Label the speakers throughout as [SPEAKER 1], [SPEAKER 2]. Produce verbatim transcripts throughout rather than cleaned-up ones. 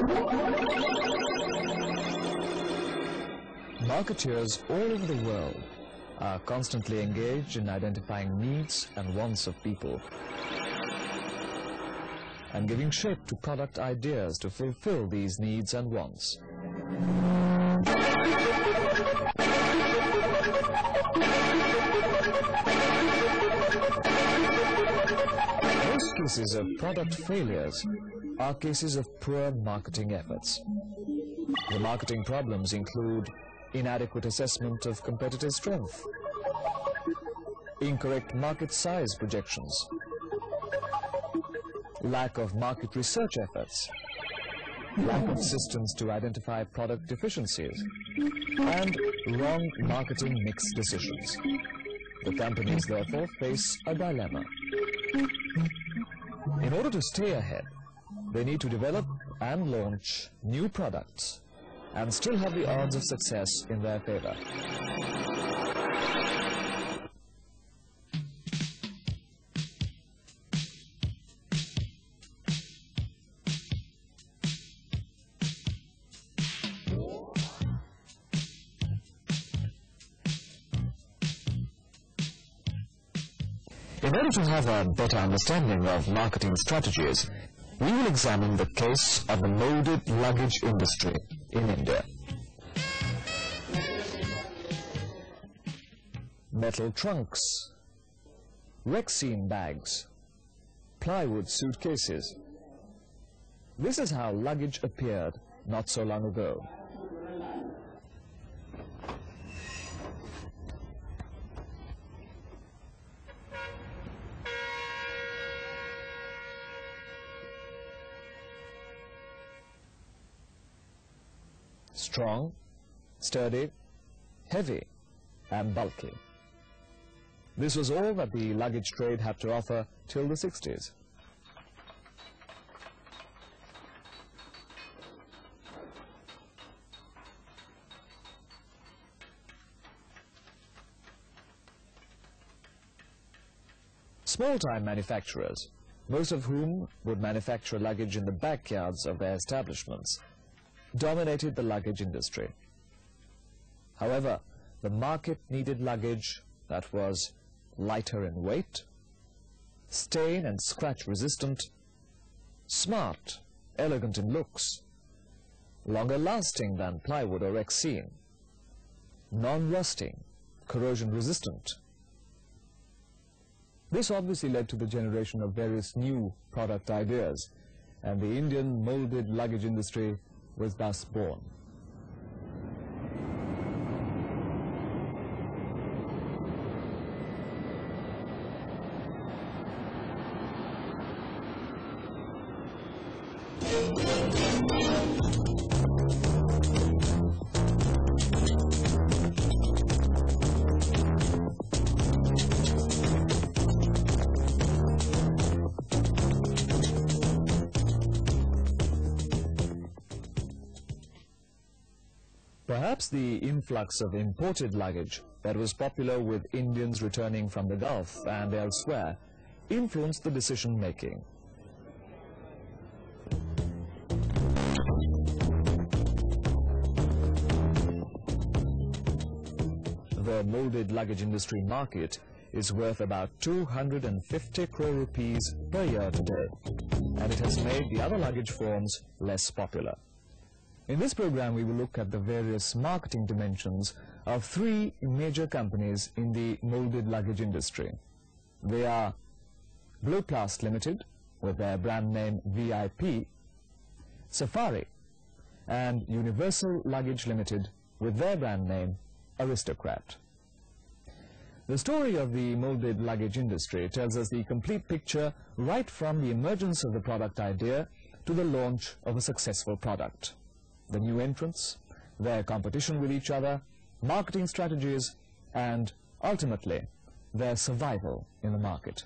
[SPEAKER 1] Marketeers all over the world are constantly engaged in identifying needs and wants of people and giving shape to product ideas to fulfill these needs and wants. Most cases of product failures are cases of poor marketing efforts. The marketing problems include inadequate assessment of competitive strength, incorrect market size projections, lack of market research efforts, lack of systems to identify product deficiencies, and wrong marketing mix decisions. The companies therefore face a dilemma. In order to stay ahead, they need to develop and launch new products and still have the odds of success in their favor. In order to have a better understanding of marketing strategies, we will examine the case of the molded luggage industry in India. Metal trunks, Rexine bags, plywood suitcases. This is how luggage appeared not so long ago. Strong, sturdy, heavy, and bulky. This was all that the luggage trade had to offer till the sixties. Small-time manufacturers, most of whom would manufacture luggage in the backyards of their establishments, dominated the luggage industry. However, the market needed luggage that was lighter in weight, stain and scratch resistant, smart, elegant in looks, longer lasting than plywood or Rexine, non-rusting, corrosion resistant. This obviously led to the generation of various new product ideas, and the Indian molded luggage industry was thus born. Perhaps the influx of imported luggage that was popular with Indians returning from the Gulf and elsewhere influenced the decision-making. The molded luggage industry market is worth about two hundred fifty crore rupees per year today, and it has made the other luggage forms less popular. In this program, we will look at the various marketing dimensions of three major companies in the molded luggage industry. They are Blueplast Limited, with their brand name V I P, Safari, and Universal Luggage Limited, with their brand name Aristocrat. The story of the molded luggage industry tells us the complete picture right from the emergence of the product idea to the launch of a successful product. The new entrants, their competition with each other, marketing strategies, and ultimately, their survival in the market.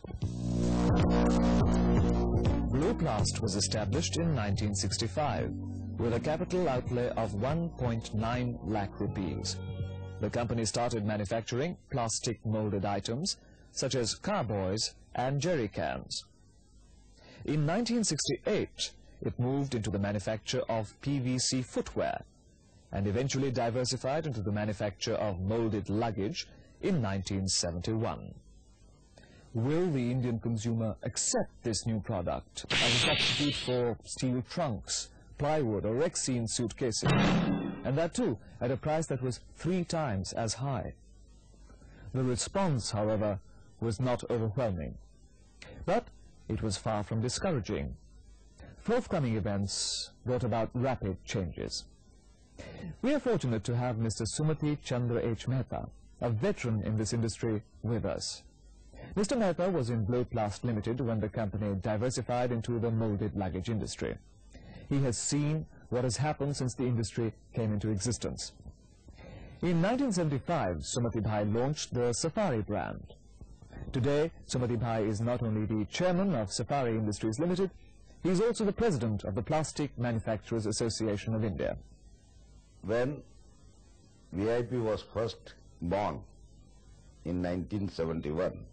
[SPEAKER 1] Blueplast was established in nineteen sixty-five with a capital outlay of one point nine lakh rupees. The company started manufacturing plastic molded items such as carboys and jerry cans. In nineteen sixty-eight, it moved into the manufacture of P V C footwear and eventually diversified into the manufacture of molded luggage in nineteen seventy-one. Will the Indian consumer accept this new product as a substitute for steel trunks, plywood or Rexine suitcases, and that too at a price that was three times as high? The response, however, was not overwhelming, but it was far from discouraging. Forthcoming events brought about rapid changes. We are fortunate to have Mister Sumati Chandra H. Mehta, a veteran in this industry, with us. Mister Mehta was in Bloplast Limited when the company diversified into the molded luggage industry. He has seen what has happened since the industry came into existence. In nineteen seventy-five, Sumati Bhai launched the Safari brand. Today, Sumati Bhai is not only the chairman of Safari Industries Limited, he is also the president of the Plastic Manufacturers Association of India.
[SPEAKER 2] When V I P was first born in nineteen seventy-one,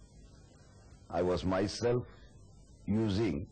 [SPEAKER 2] I was myself using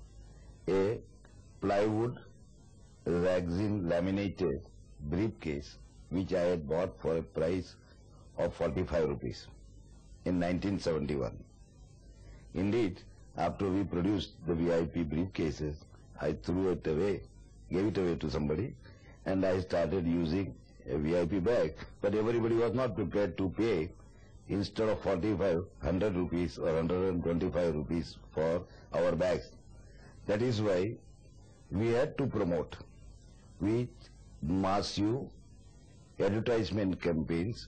[SPEAKER 2] a plywood Rexine laminated briefcase which I had bought for a price of forty-five rupees in nineteen seventy-one. Indeed, after we produced the V I P briefcases, I threw it away, gave it away to somebody, and I started using a V I P bag. But everybody was not prepared to pay, instead of forty-five, one hundred rupees or one hundred twenty-five rupees for our bags. That is why we had to promote with massive advertisement campaigns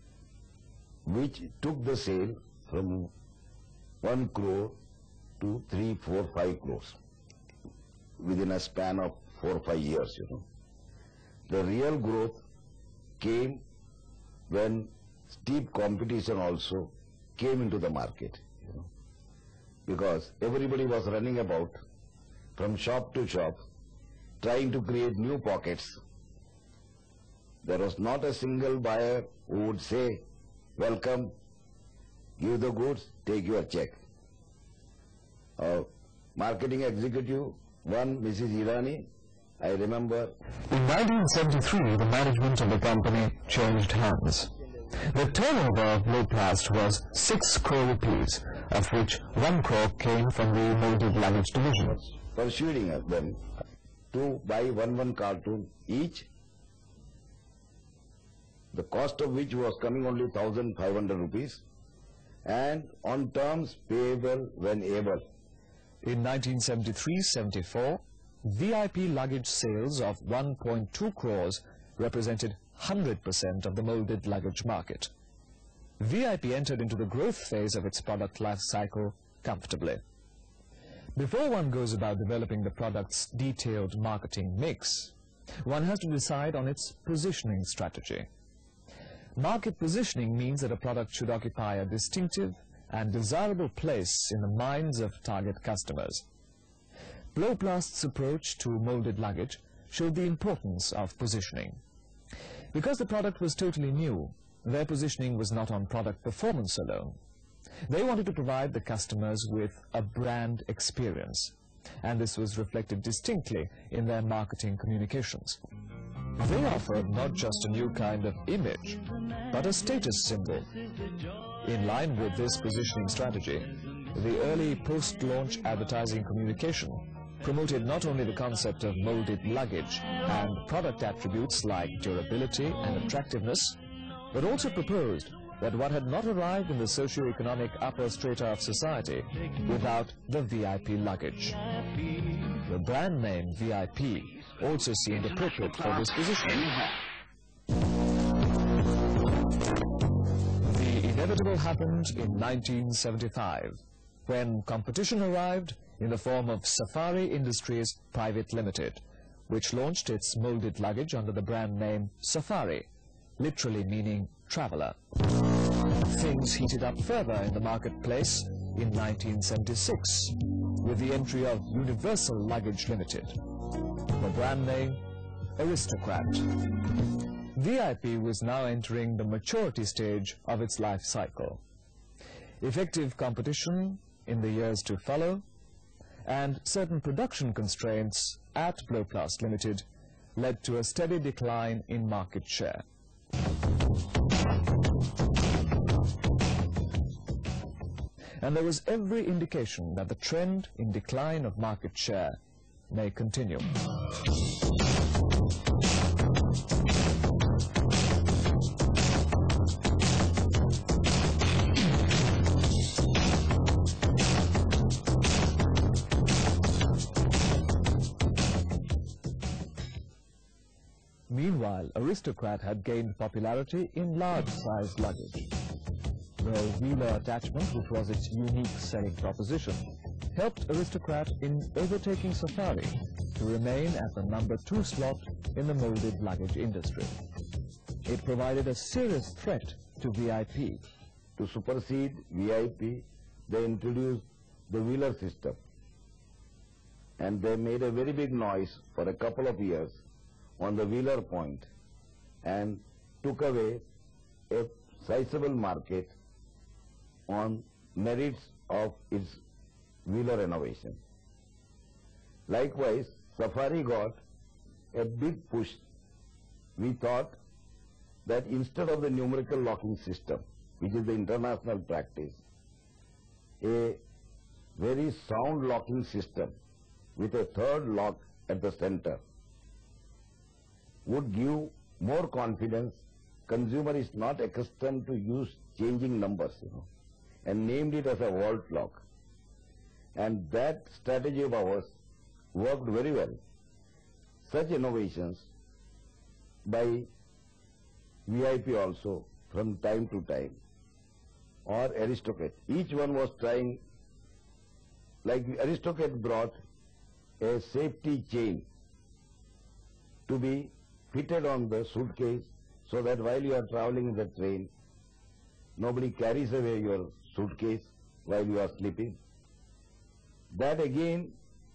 [SPEAKER 2] which took the sale from one crore to three, four, five crores within a span of four or five years, you know. The real growth came when steep competition also came into the market, you know, because everybody was running about from shop to shop trying to create new pockets. There was not a single buyer who would say, welcome, give the goods, take your check. Uh, marketing executive, one Missus Irani, I remember.
[SPEAKER 1] In nineteen seventy-three, the management of the company changed hands. The turnover of Bloplast was six crore rupees, of which one crore came from the molded luggage division.
[SPEAKER 2] Persuading them to buy one one cartoon each, the cost of which was coming only one thousand five hundred rupees, and on terms payable when able.
[SPEAKER 1] In nineteen seventy-three seventy-four, V I P luggage sales of one point two crores represented one hundred percent of the molded luggage market. V I P entered into the growth phase of its product life cycle comfortably. Before one goes about developing the product's detailed marketing mix, one has to decide on its positioning strategy. Market positioning means that a product should occupy a distinctive and desirable place in the minds of target customers. Bloplast's approach to molded luggage showed the importance of positioning. Because the product was totally new, their positioning was not on product performance alone. They wanted to provide the customers with a brand experience, and this was reflected distinctly in their marketing communications. They offered not just a new kind of image, but a status symbol. In line with this positioning strategy, the early post-launch advertising communication promoted not only the concept of molded luggage and product attributes like durability and attractiveness, but also proposed that one had not arrived in the socio-economic upper strata of society without the V I P luggage. The brand name V I P also seemed appropriate for this positioning. The inevitable happened in nineteen seventy-five, when competition arrived in the form of Safari Industries Private Limited, which launched its molded luggage under the brand name Safari, literally meaning traveler. Things heated up further in the marketplace in nineteen seventy-six with the entry of Universal Luggage Limited. The brand name, Aristocrat. V I P was now entering the maturity stage of its life cycle. Effective competition in the years to follow, and certain production constraints at Bloplast Limited led to a steady decline in market share. And there was every indication that the trend in decline of market share may continue. Meanwhile, Aristocrat had gained popularity in large-sized luggage. The wheeler attachment, which was its unique selling proposition, helped Aristocrat in overtaking Safari to remain at the number two slot in the molded luggage industry. It provided a serious threat to V I P.
[SPEAKER 2] To supersede V I P, they introduced the wheeler system. And they made a very big noise for a couple of years on the wheeler point and took away a sizable market on merits of its wheeler innovation. Likewise, Safari got a big push. We thought that instead of the numerical locking system, which is the international practice, a very sound locking system with a third lock at the center would give more confidence. Consumer is not accustomed to use changing numbers, you know, and named it as a vault lock. And that strategy of ours worked very well. Such innovations by V I P also from time to time, or Aristocrat, each one was trying, like Aristocrat brought a safety chain to be fitted on the suitcase so that while you are traveling in the train, nobody carries away your suitcase while you are sleeping. That again,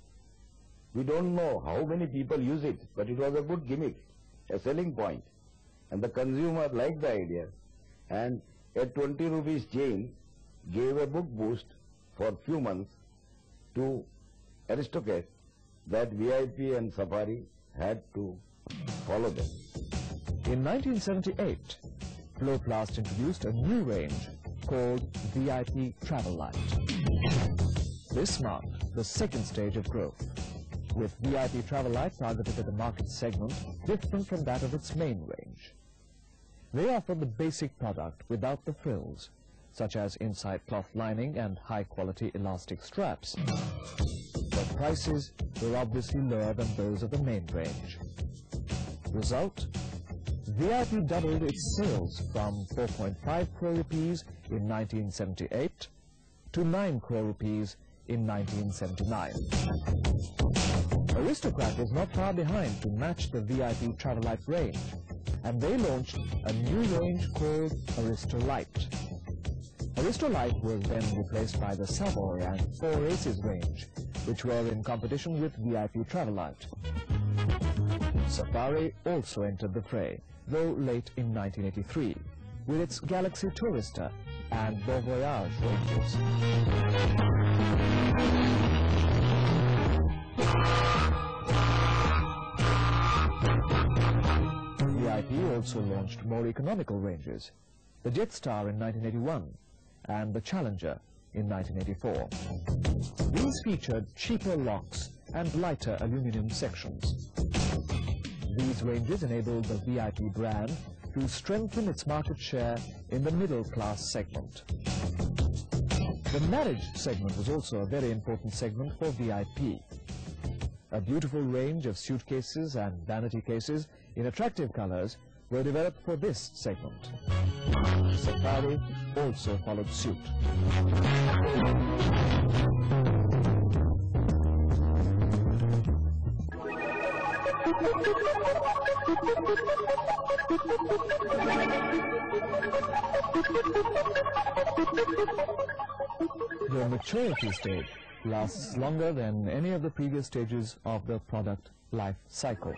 [SPEAKER 2] we don't know how many people use it, but it was a good gimmick, a selling point. And the consumer liked the idea, and a twenty rupees chain gave a book boost for few months to Aristocrat that V I P and Safari had to follow them.
[SPEAKER 1] In nineteen seventy-eight, Bloplast introduced a new range called V I P Travel Light. This marked the second stage of growth, with V I P Travel Light targeted at a market segment different from that of its main range. They offered the basic product without the frills, such as inside cloth lining and high-quality elastic straps. But prices were obviously lower than those of the main range. Result? V I P doubled its sales from four point five crore rupees in nineteen seventy-eight to nine crore rupees in nineteen seventy-nine. Aristocrat was not far behind to match the V I P Travel Light range, and they launched a new range called Aristo Light. Aristo Light was then replaced by the Savoy and Four Aces range, which were in competition with V I P Travel Light. Safari also entered the fray, though late in nineteen eighty-three, with its Galaxy Tourista and Beau Voyage ranges. V I P also launched more economical ranges, the Jetstar in nineteen eighty-one and the Challenger in nineteen eighty-four. These featured cheaper locks and lighter aluminum sections. These ranges enabled the V I P brand to strengthen its market share in the middle-class segment. The marriage segment was also a very important segment for V I P. A beautiful range of suitcases and vanity cases in attractive colors were developed for this segment. Safari also followed suit. The maturity stage lasts longer than any of the previous stages of the product life cycle.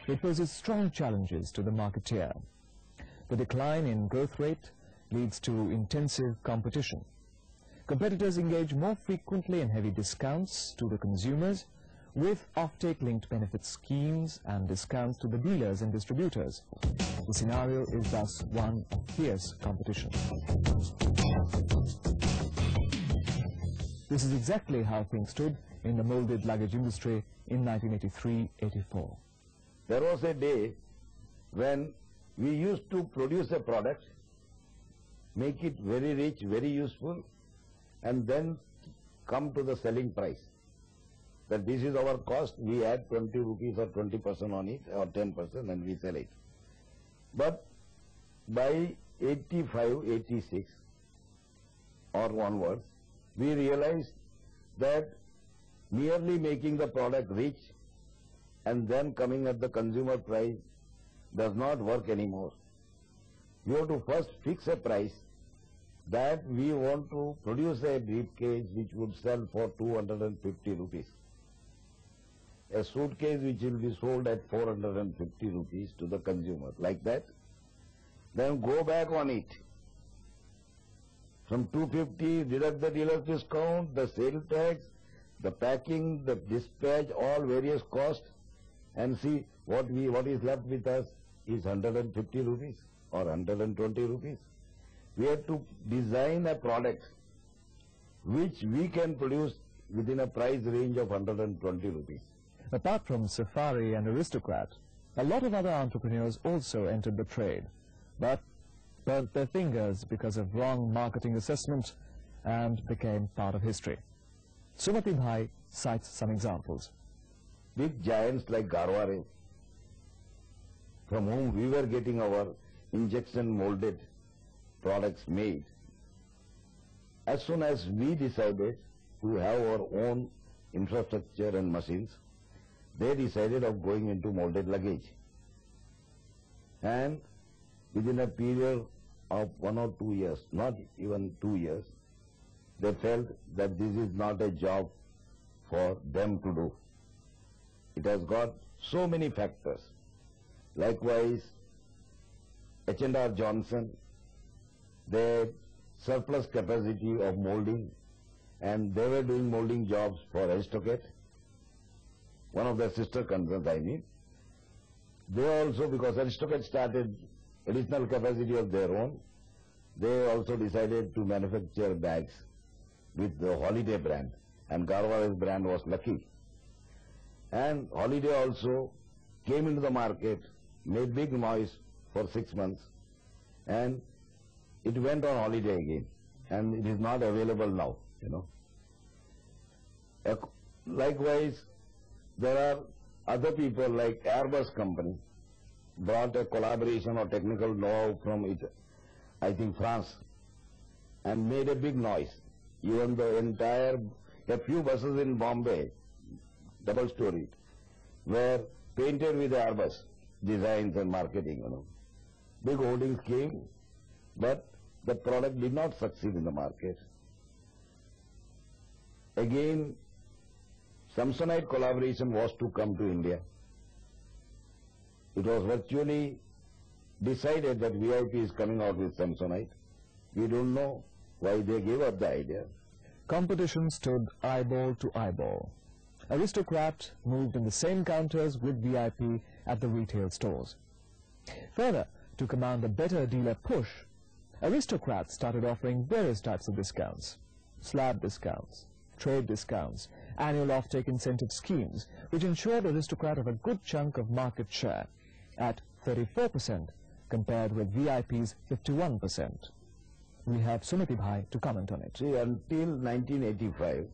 [SPEAKER 1] it poses strong challenges to the marketeer. The decline in growth rate leads to intensive competition. Competitors engage more frequently in heavy discounts to the consumers, with offtake-linked benefit schemes and discounts to the dealers and distributors. The scenario is thus one of fierce competition. This is exactly how things stood in the molded luggage industry in nineteen eighty-three eighty-four.
[SPEAKER 2] There was a day when we used to produce a product, make it very rich, very useful, and then come to the selling price. That this is our cost, we add twenty rupees or twenty percent on it or ten percent and we sell it. But by eighty-five, eighty-six or onwards, we realized that merely making the product rich and then coming at the consumer price does not work anymore. You have to first fix a price that we want to produce a briefcase which would sell for two hundred fifty rupees. A suitcase which will be sold at four hundred fifty rupees to the consumer, like that. Then go back on it. From two hundred fifty, deduct the dealer's discount, the sale tax, the packing, the dispatch, all various costs, and see what we what is left with us is one hundred fifty rupees or one hundred twenty rupees. We have to design a product which we can produce within a price range of one hundred twenty rupees.
[SPEAKER 1] Apart from Safari and Aristocrat, a lot of other entrepreneurs also entered the trade, but burnt their fingers because of wrong marketing assessment and became part of history. Sumati Bhai cites some examples.
[SPEAKER 2] Big giants like Garware, from whom we were getting our injection molded products made, as soon as we decided to have our own infrastructure and machines, they decided of going into molded luggage. And within a period of one or two years, not even two years, they felt that this is not a job for them to do. It has got so many factors. Likewise, H and R Johnson, they had surplus capacity of molding, and they were doing molding jobs for Aristocrat, one of their sister concerns, I mean. They also, because Aristocrat started additional capacity of their own, they also decided to manufacture bags with the Holiday brand, and Garware's brand was Lucky. And Holiday also came into the market, made big noise for six months, and it went on holiday again, and it is not available now, you know. Likewise, there are other people like Airbus company, brought a collaboration or technical know-how from it, I think France, and made a big noise. Even the entire, a few buses in Bombay, double-storied, were painted with Airbus designs and marketing, you know. Big holdings came, but the product did not succeed in the market. Again, Samsonite collaboration was to come to India. It was virtually decided that V I P is coming out with Samsonite. We don't know why they gave up the idea.
[SPEAKER 1] Competition stood eyeball to eyeball. Aristocrat moved in the same counters with V I P at the retail stores. Further, to command a better dealer push, Aristocrat started offering various types of discounts: slab discounts, trade discounts, annual offtake incentive schemes, which ensured Aristocrat of a good chunk of market share at thirty-four percent compared with V I P's fifty-one percent. We have Sumati Bhai to comment on it.
[SPEAKER 2] See, until nineteen eighty-five,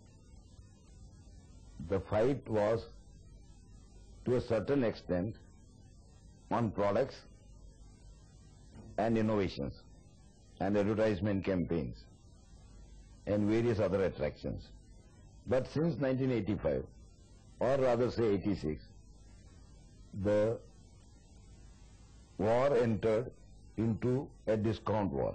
[SPEAKER 2] the fight was to a certain extent on products and innovations and advertisement campaigns and various other attractions. But since nineteen eighty-five, or rather say eighty-six, the war entered into a discount war.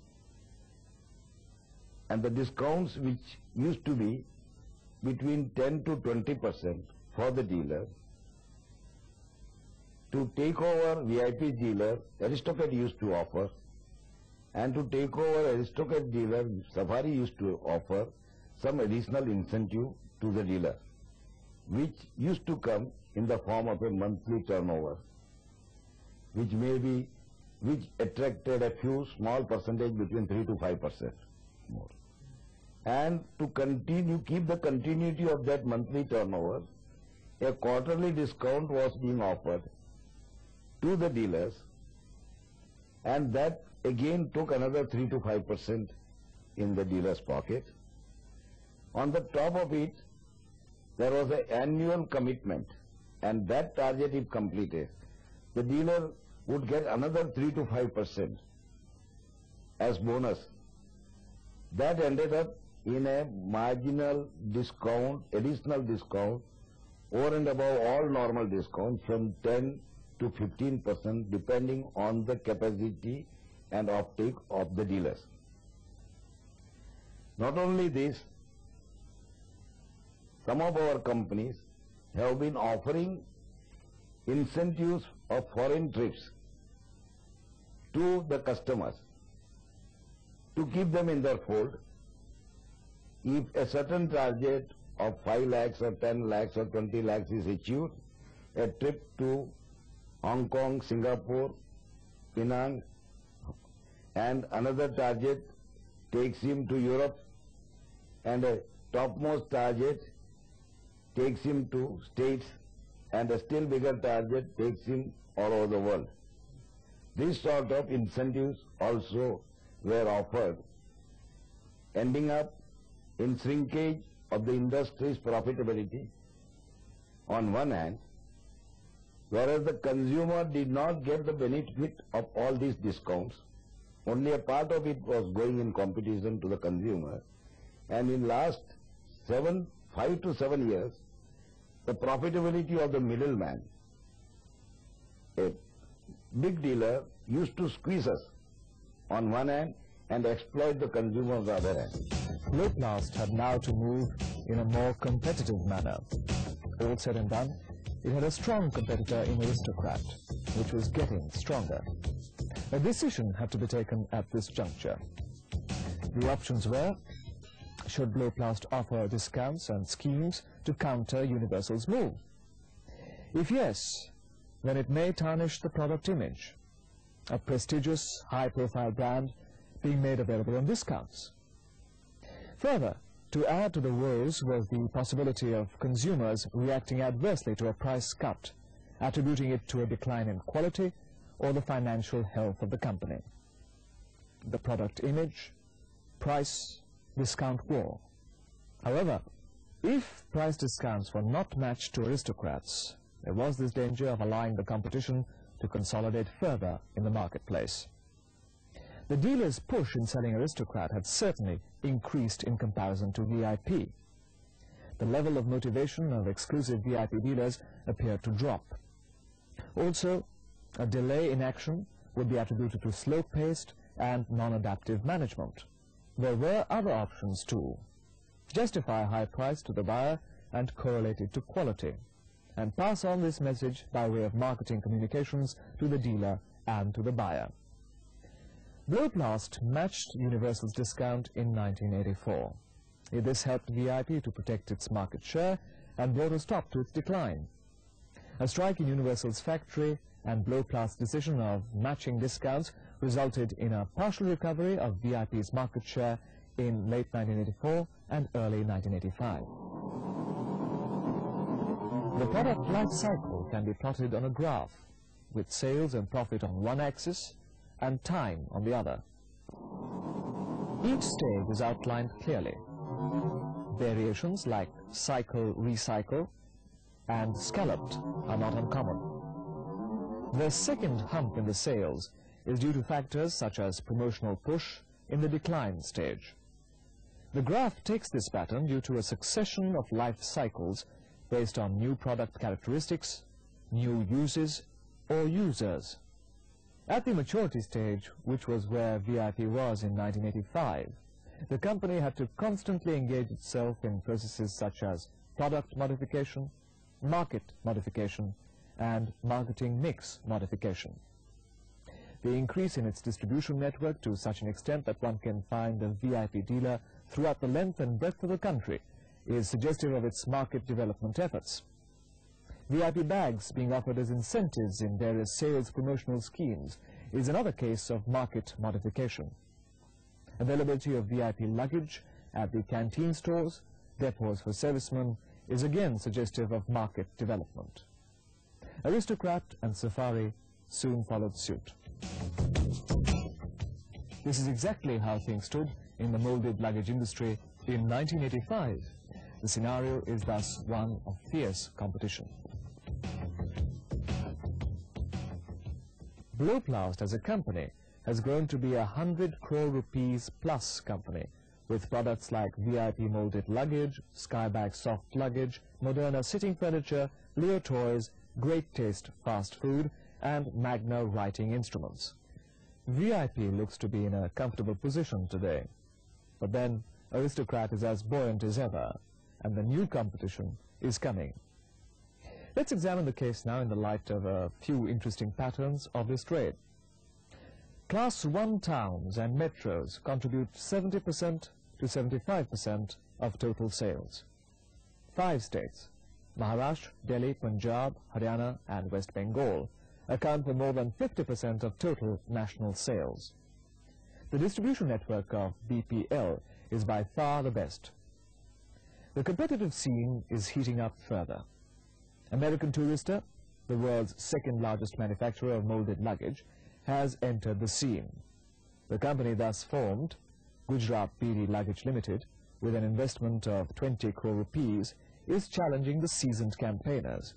[SPEAKER 2] And the discounts, which used to be between ten to twenty percent for the dealer, to take over V I P dealer, Aristocrat used to offer, and to take over Aristocrat dealer, Safari used to offer some additional incentive to the dealer, which used to come in the form of a monthly turnover, which may be, which attracted a few small percentage between three to five percent more. And to continue, keep the continuity of that monthly turnover, a quarterly discount was being offered to the dealers, and that again took another three to five percent in the dealer's pocket. On the top of it, there was an annual commitment, and that target if completed, the dealer would get another three to five percent as bonus. That ended up in a marginal discount, additional discount, over and above all normal discounts from ten to fifteen percent depending on the capacity and offtake of the dealers. Not only this, some of our companies have been offering incentives of foreign trips to the customers to keep them in their fold. If a certain target of five lakhs or ten lakhs or twenty lakhs is achieved, a trip to Hong Kong, Singapore, Penang, and another target takes him to Europe, and a topmost target takes him to States, and a still bigger target takes him all over the world. These sort of incentives also were offered, ending up in shrinkage of the industry's profitability on one hand, whereas the consumer did not get the benefit of all these discounts. Only a part of it was going in competition to the consumer, and in last seven, five to seven years, the profitability of the middleman, a big dealer, used to squeeze us on one hand and exploit the consumer on the other hand.
[SPEAKER 1] Gloplast had now to move in a more competitive manner. All said and done, it had a strong competitor in Aristocrat, which was getting stronger. A decision had to be taken at this juncture. The options were, should Gloplast offer discounts and schemes to counter Universal's move? If yes, then it may tarnish the product image, a prestigious, high-profile brand being made available on discounts. Further, to add to the woes was the possibility of consumers reacting adversely to a price cut, attributing it to a decline in quality or the financial health of the company. The product image, price, discount war. However, if price discounts were not matched to Aristocrats, there was this danger of allowing the competition to consolidate further in the marketplace. The dealers' push in selling Aristocrat had certainly increased in comparison to V I P. The level of motivation of exclusive V I P dealers appeared to drop. Also, a delay in action would be attributed to slow-paced and non-adaptive management. There were other options too. Justify a high price to the buyer and correlate it to quality, and pass on this message by way of marketing communications to the dealer and to the buyer. Gloplast matched Universal's discount in nineteen eighty-four. This helped V I P to protect its market share and brought a stop to its decline. A strike in Universal's factory and Gloplast's decision of matching discounts resulted in a partial recovery of V I P's market share in late nineteen eighty-four and early nineteen eighty-five. The product life cycle can be plotted on a graph, with sales and profit on one axis and time on the other. Each stage is outlined clearly. Variations like cycle, recycle, and scalloped are not uncommon. The second hump in the sales is due to factors such as promotional push in the decline stage. The graph takes this pattern due to a succession of life cycles based on new product characteristics, new uses, or users. At the maturity stage, which was where V I P was in nineteen eighty-five, the company had to constantly engage itself in processes such as product modification, market modification, and marketing mix modification. The increase in its distribution network to such an extent that one can find a V I P dealer throughout the length and breadth of the country is suggestive of its market development efforts. V I P bags being offered as incentives in various sales promotional schemes is another case of market modification. Availability of V I P luggage at the canteen stores, depots for servicemen, is again suggestive of market development. Aristocrat and Safari soon followed suit. This is exactly how things stood in the molded luggage industry in nineteen eighty-five. The scenario is thus one of fierce competition. Bloplast as a company has grown to be a hundred crore rupees plus company, with products like V I P molded luggage, Skybag soft luggage, Moderna sitting furniture, Leo toys, Great Taste fast food, and Magna writing instruments. V I P looks to be in a comfortable position today. But then, Aristocrat is as buoyant as ever, and the new competition is coming. Let's examine the case now in the light of a few interesting patterns of this trade. Class one towns and metros contribute seventy percent to seventy-five percent of total sales. Five states, Maharashtra, Delhi, Punjab, Haryana and West Bengal, account for more than fifty percent of total national sales. The distribution network of B P L is by far the best. The competitive scene is heating up further. American Tourister, the world's second largest manufacturer of molded luggage, has entered the scene. The company thus formed, Gujarat B D Luggage Limited, with an investment of twenty crore rupees, is challenging the seasoned campaigners.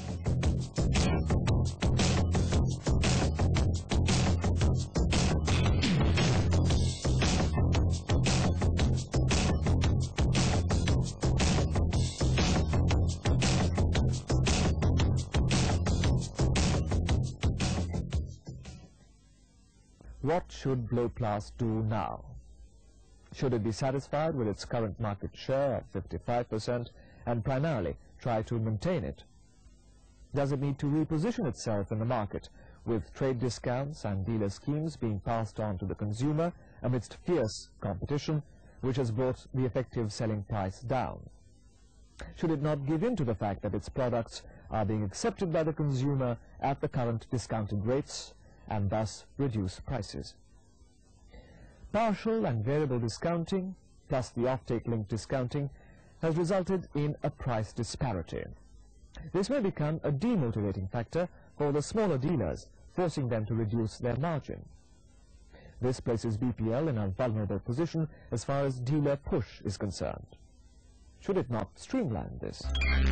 [SPEAKER 1] What should Bloplast do now? Should it be satisfied with its current market share at fifty-five percent and primarily try to maintain it? Does it need to reposition itself in the market, with trade discounts and dealer schemes being passed on to the consumer amidst fierce competition, which has brought the effective selling price down? Should it not give in to the fact that its products are being accepted by the consumer at the current discounted rates, and thus reduce prices? Partial and variable discounting, plus the offtake linked discounting, has resulted in a price disparity. This may become a demotivating factor for the smaller dealers, forcing them to reduce their margin. This places B P L in a vulnerable position as far as dealer push is concerned. Should it not streamline this?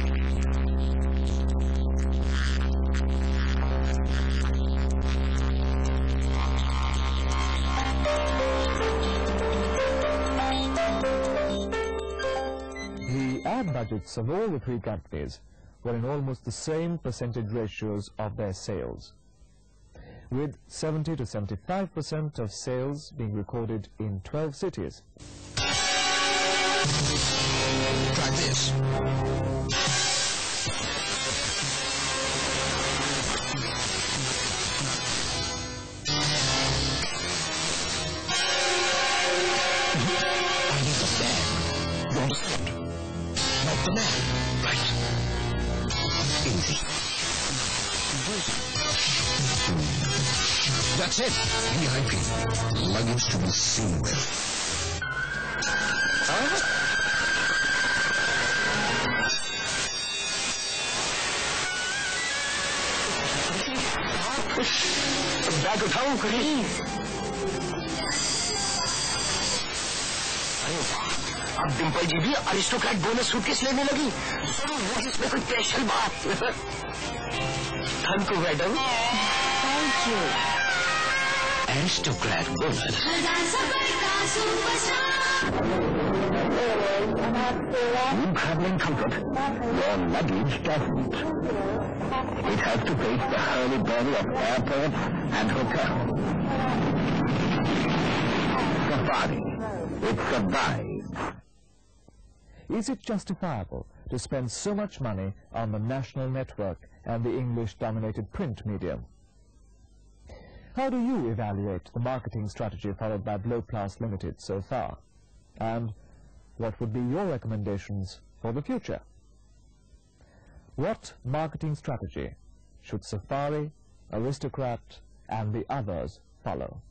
[SPEAKER 1] The ad budgets of all the three companies were in almost the same percentage ratios of their sales, with seventy to seventy-five percent of sales being recorded in twelve cities.
[SPEAKER 3] Try this. I need the bag. You understand? Not the man. Right. Easy. That's it. V I P. Luggage to be seen with. Huh? Bag उठाऊं please. अरे वाह, अब डिम्पल जी भी aristocrat bonus suitcase लेने लगी। सुनो, वो इसमें कोई स्पेशल बात। Thank you madam. Thank you. Aristocrat bonus. You traveling comfort, your luggage doesn't. It has to face the hurly-burly of airports and hotels. Safari, it survives.
[SPEAKER 1] Is it justifiable to spend so much money on the national network and the English-dominated print medium. How do you evaluate the marketing strategy followed by Blowplast Limited so far? And what would be your recommendations for the future? What marketing strategy should Safari, Aristocrat, and the others follow?